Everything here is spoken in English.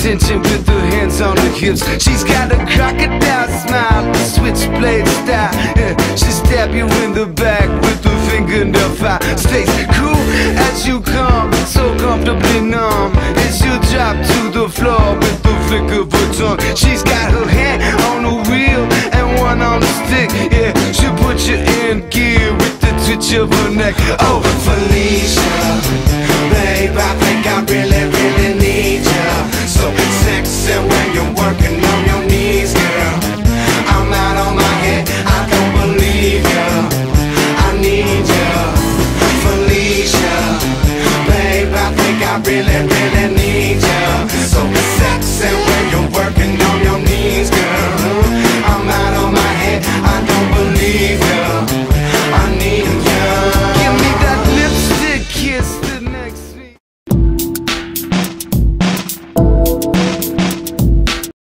attention with her hands on her hips. She's got a crocodile smile, a switchblade style. Yeah, she stab you in the back with her fingernail file. Stays cool as you come, so comfortably numb as you drop to the floor with the flick of her tongue. She's got her hand on the wheel and one on the stick. Yeah, she'll put you in gear with the twitch of her neck. Oh, Felicia, babe, I think I really need you. So sexy when you're working on your knees, girl. I'm out on my head, I don't believe you. I need you, Felicia, babe, I think I really